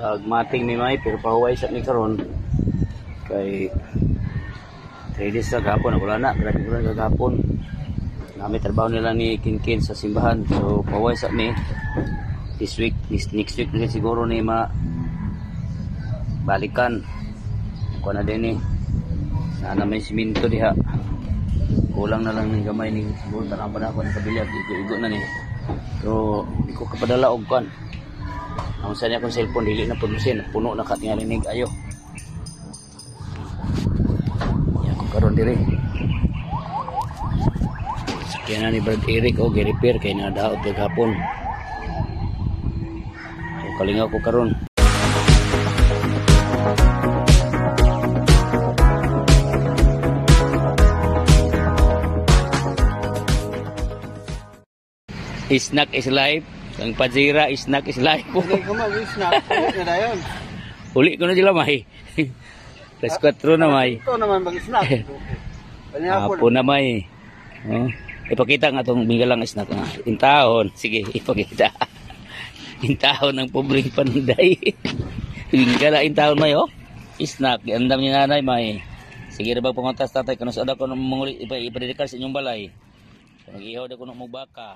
Agmating ni may pero pahuway sa ni karon kay 3 days sa gapon wala na grabe ko na gapon nami trabaho nila ni Kinkin sa simbahan so pahuway sa mi this week next week na siguro ni balikan ko na din sana may siminto diha kulang na lang ng gamay ni siguro tanapan na ako ng kabilyag igo na ni pero di ko kapadala og kan ang sa niya akong cellphone dili na produsin puno na katingalinig ayo yan ko karon diri sakyan na ni Brad Eric o gi-repair kay nadaot kagapon so kalingaw ko karon Snack is life. Ang Pajira, snack is life po. Hindi ko mag-snack. Uli na yun. Uli ko na sila, may. Plus 4 na, may. Ito naman mag-snack. Apo na, may. Oh. Ipakita nga itong bingalang snack. Intahon. Sige, ipakita. Intahon ng pobreng panday. Bingala, intahon, may, oh. Snack. Andam ni nanay, may. Sige, rin ba pumuntas tatay? Kung nasa ko nung manguli, ipadidikal sa inyong balay. Nag-ihaw na ko nung baka.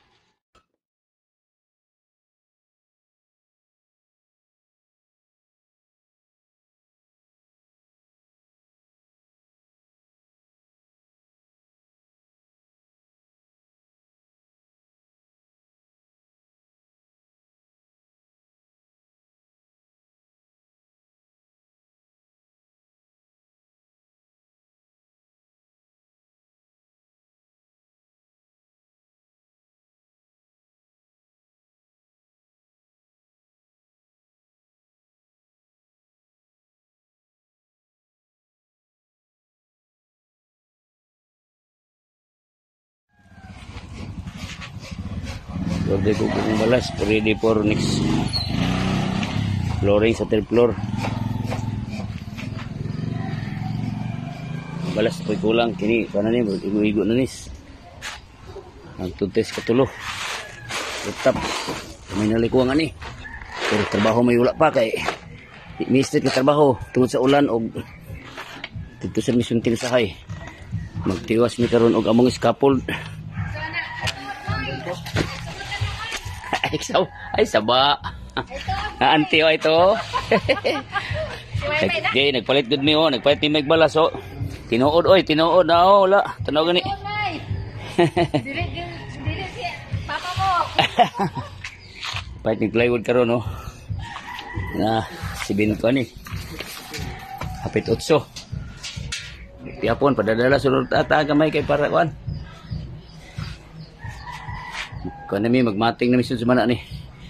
Order ko kung balas ready for next flooring sa third floor balas po kulang kini kana ni igo na nis ang tuntes katulo tetap may nalikuan ani pero trabaho may wala pa kay mister ka trabaho tungod sa ulan og dito sa mission sahay magtiwas mi karon og among scaffold. Ay, saba. Auntie, oh, ito. Okay, nagpalit good me, oh. Nagpalit ni Mike Balas, oh. Tinuod, oy. Tinuod na, oh. Wala. Tanaw gani. Dili siya. Papa mo. Palit ni plywood karon, oh. Na, si Binko, ni. Hapit 8. Tiapon, padadala sunod tata gamay kay para kuan. Kung nami magmating na mission sa mana ni.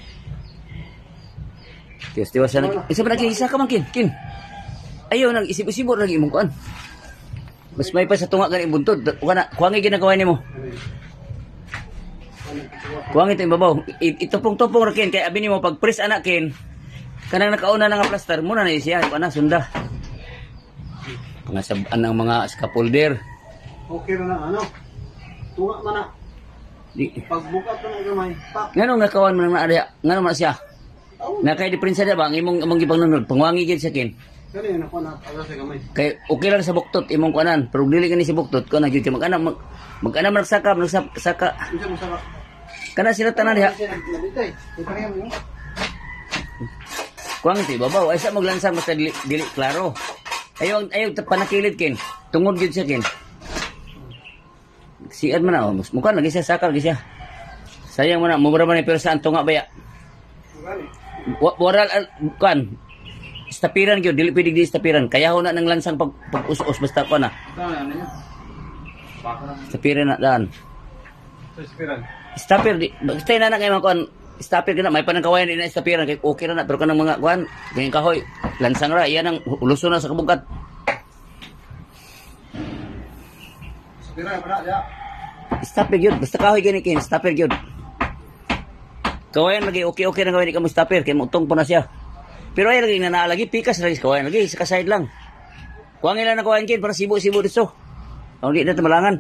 Tiwas-tiwas na. Isa ba nag-iisa ka man, Kin? Ayaw, nag-isip-isibot lagi mong kuan. Mas may pa sa tunga ganing buntod. Kuwangi ginagawa ni mo. Kuwangi ito yung babaw. Itupong-tupong ra, Kin. Kaya abi ni mo, pag-press anak, Kin. Kanang nakauna na nga plaster, muna na siya. Kuwan na, sunda. Pangasabaan ng mga scaffolder. Okay na ano. Tunga man na. Pagbukat ko na gamay. Ngano nga kawan man na area? Ngano man siya? Na kay diferensya ba ang imong gibang nunod pangwangi gid sa kin. Kani na ko na para sa gamay. Kay okay lang sa buktot imong kuanan, pero dili kani si buktot ko na gyud mag-ana magsaka. Unsa mo saka? Kana sila tanan diha. Kuang ti babaw ay sa maglansang basta dili klaro. Ayaw panakilid kin. Tungod gyud siya kin. Siad man na, mukha lagi siya, sakal lagi siya. Sayang man na, mumura man na pero saan tunga baya. Waral, kan, istapiran yun, dili pwede di istapiran. Kaya ho na ng lansang pag-us-us, basta ko na. Istapiran na daan. Istapir, basta na na kayo mga kuhan, istapir ka na, may panangkawayan din na istapiran, kaya okay na na, pero ka ng mga kuhan, ganyan kahoy, lansang ra, iyan ang uluso na sa kabungkat. Stopper yun. Basta kahoy ganikin. Stopper yun. Kawayan lagi. Okay na gawin. Ikaw mo stopper. Kaya mutong po na siya. Pero ay lagi nanaalagi. Pikas lagi. Kawayan lagi. Sa kaside lang. Kuwangin lang na kawayan kin. Para sibo-sibo dito. Ang di na tamalangan.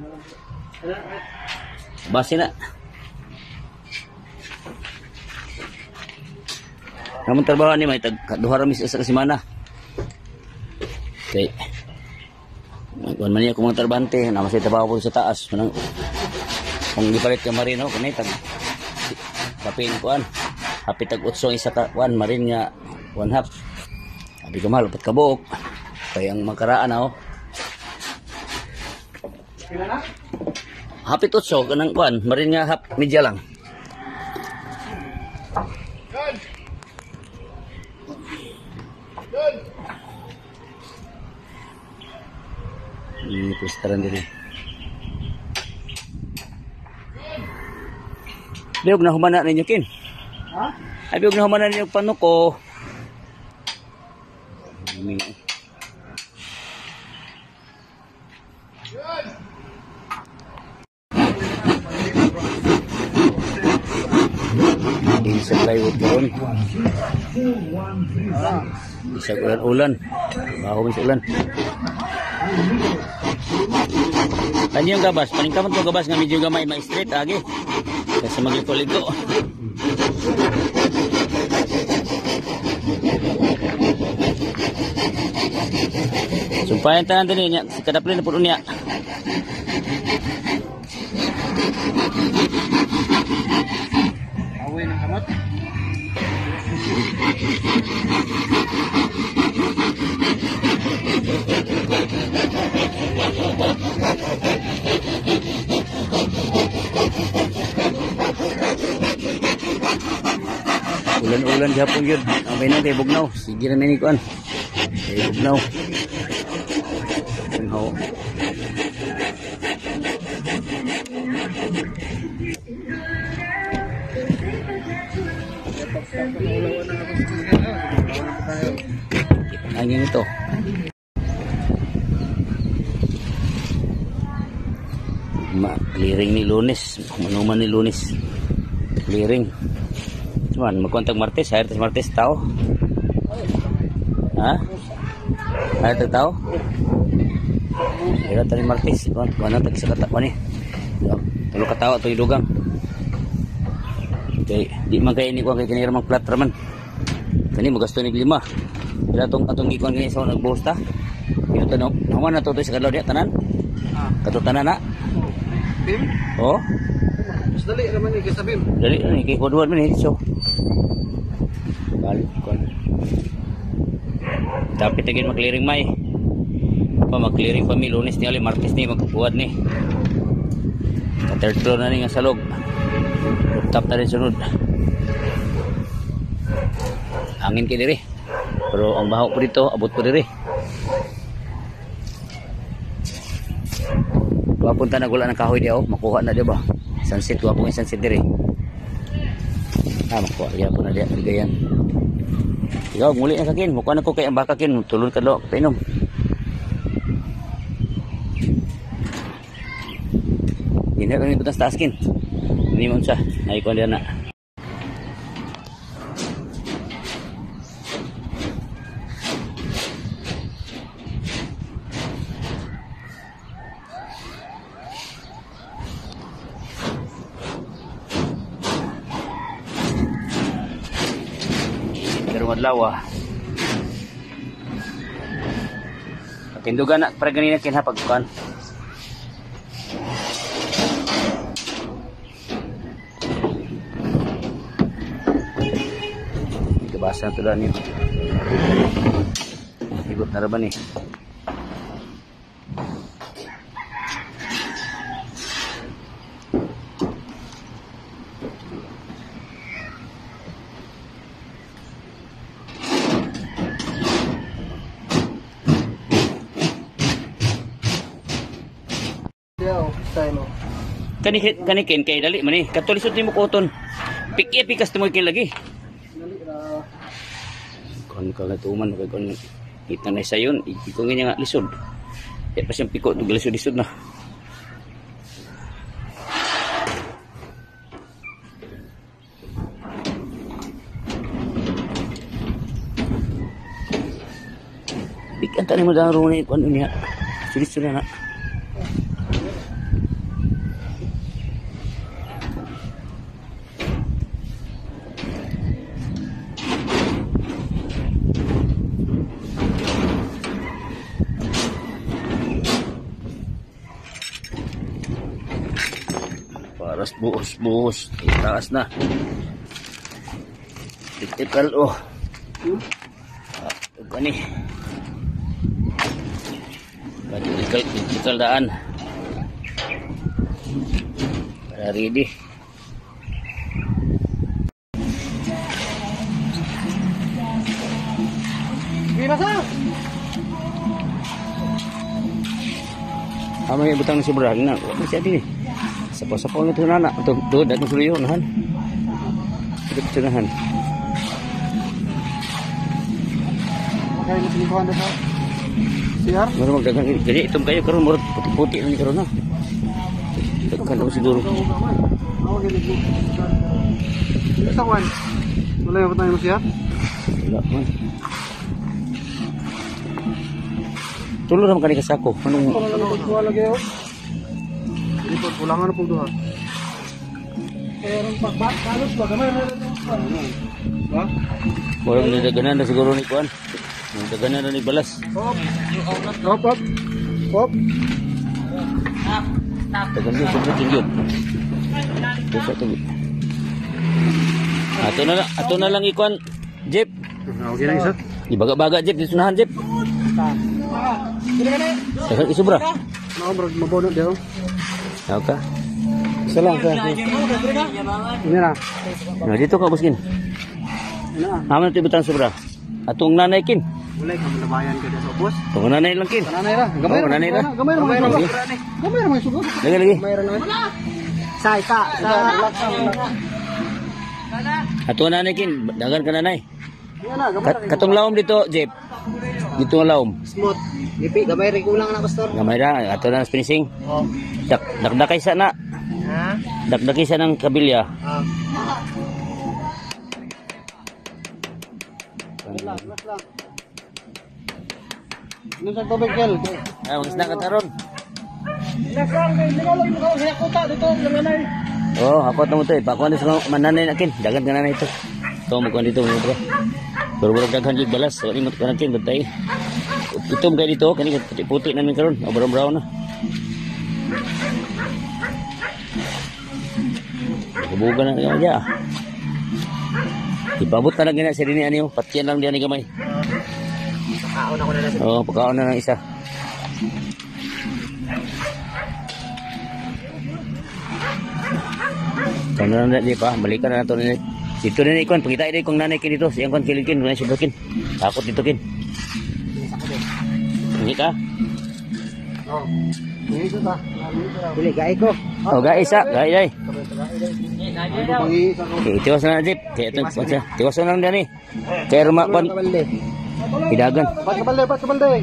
Basi na. Namun trabaho ni may duha ra mis sa kasimana. Okay. Kuan man niya kung mga trabante na masay trabaho po sa taas. Manang kung gipalit ka marino kani tag kapin kuan. Hapit tag 8 isa ka kuan marin nga 1/2. Abi ka mahal 4 ka buok. Kaya ang makaraan na Pila na? Hapit 8 kanang kuan marin nga half media lang. Ini pustaran diri. Biog na humana ninyo kin. Ha? Ay biog na humana ninyo panuko. Ini. Ini supply uturon. Bisa ulan-ulan. Baho bisa ulan. Kanyo yung gabas, paningkamot ko gabas nga medyo gamay ma-straight agi. Kasi magligo-ligo. Sumpayan tanan din niya, kadaplin na po niya. Away ng kamot. Ulan-ulan gihapon yun. Amay na kay Bugnaw. Sige na ni kuan. Kay Bugnaw. Bugnaw. Angin ito. Clearing ni Lunes. Manuman ni Lunes. Clearing. Cuman magkontag Martes, air tas Martes tao. Ha? Air tas tao? Air tas Martes, kuan tag sa kata ni. Tulo ka tao to idugang. Okay, di man kay ni kuan kay kanira mag plat raman. Kani magasto ni 5. Kaya atong gikuan kini sa nagbuhos ta. Ito tanong, naman na to sa kadlaw diya tanan? Katutanan na. Bim? Oh. Mas dali naman ni kay Bim. Dali ni kay kuduan man so. Balik kuan. Dapat tagin mag-clearing may. Pa mag-clearing pa mi Lunes ni ali Martes ni magbuhat ni. Ka third floor na ni nga salog. Rooftop na rin sunod. Angin kay diri. Pero ang baho po dito, abot po diri. Papunta na gula ng kahoy diya, makuha na diya ba? Sunset, wapong yung sunset diri. Makuha diya po na diya, ligayan. Ikaw, muli na kakin, mukha na ko kay ang baka kin, tulun ka do, painom. Hindi na kami putang taas kin. Hindi mo siya, naikuha diya na. Adlaw Patindugan na para ganina kin ha pagkuan. Ikabasa na tulan niyo. Igot na raban eh. Kani ken kay dali man ni katulisod nimo koton pikas timo kin lagi kon ka natuman kay kon kita na sayon ikong nga lisod ya pa siyang piko tug lisod na pikan tani mo dang runi kon niya lisod na Aras buhos. Itaas na. Tiktikal oh. Ito ni. Tiktikal daan. Para ready. May butang si Brah na. Wala siya din. Sapaw-sapaw na ito na. Ito, datang suliyo. Nahan. Ito nahan. Kaya na pinikuhan na sa CR? Mara magdagang. Jadi itom kayo karon murag puti-puti na ni karon na. Dagkan daw siguro. Isa kwan. Wala yung patay mo CR? Wala man. Tulo naman kanina sa ako. Anong... Wala lagi ako. Hindi po, kulangan na po doon. Pero pagbalos ba? Kamay na rin. Ha? Walang nidaganan na siguro ni Kuan. Nidaganan na ni Balas. Hop. Tagal yun, sobrang tingyod. Ato na lang ikuan, Jeep. Okay na isa. Ibaga-baga, Jeep. Dito nahan, Jeep. Tagal isubra. Mabunod daw. Tawag ka. Isa lang. Ini na. Nah, dito ka, buskin. Aman ito ibutang sobra. Atong nanay kin. Mulai kamu labayan ke desa bos. Atong nanay lang kin. Nanay ra. Gamay ra. Gamay ra. Gamay ra sugo. Lagi. Gamay ra na. Sa. Atong nanay kin. Dagan ka nanay. Yan na, gamay ra. Katong lawom dito, Jeep. Dito nga lawom. Smooth. Ipi, gamay ra kulang na pastor. Gamay ra. Ato na finishing. Oh. Dakdakay sa na. Ha? Dakdakay sa ng kabilya. Lang. Ano sa tubig, Kel? Magisna ka taron. Dito, Oh, hapot na mo ito eh. Pakuan dito sa mananay na kin. Dagan ka nanay ito. Ito, magkuhan dito. Pero walang daghan yung balas. So, ini matkuhan natin. Bantay. Itom kayo dito. Kani puti-puti namin karon. O, brown-brown na. Kabugan na nga dyan. Ipabot na lang gina sa rin niyo. Patiyan lang diyan ni gamay. pagkaon ako na lang. Oo, pagkaon na ng isa. Ito na lang di pa. Balikan na nato nila. Dito na ikon. Pagkita ito kung nanay kin dito. Siyang kon kilin. Wala siya kin. Takot dito kin. Hindi ka? Oh. Ini ko ta. Dili gay ko. Oh, guys ha. Guys. Pangi sa ko. Okay, tiwas na Jeep. Kaya ito, tiwas na lang dyan eh. Kaya rumakpan. Pidagan. Bat kabalde.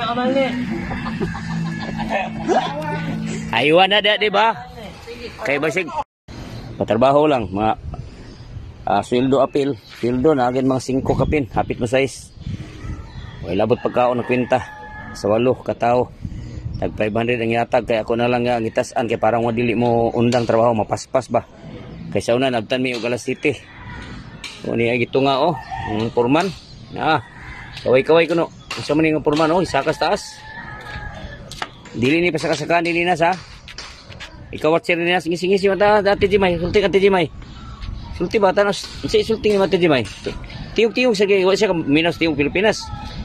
Aywan na di ba? Kaya basig. Patrabaho lang. Mga sweldo apil. Sweldo na agad mga 5 kapin. Hapit mo size. May labot pagkaon na kwenta. Sa 8 katao. Tag 500 ang yatag. Kaya ako na lang nga ngitasan. Kaya parang wadili mo undang trabaho. Mapaspas ba? Kaya sa una nabtan mi og alas 7. O niya gito nga oh. Ang purman. Kaway-kaway ko no. Isa man yung purman oh. Isakas taas. Dili ni pasakasakan dili na sa. Ikaw watcher niya singi-singi mata dati Jimay. Sulti ka Jimay. Sulti ba tanos? Isa sulti ni mata Jimay. Tiyog-tiyog sa gay. Wala siya minus tiyog Pilipinas.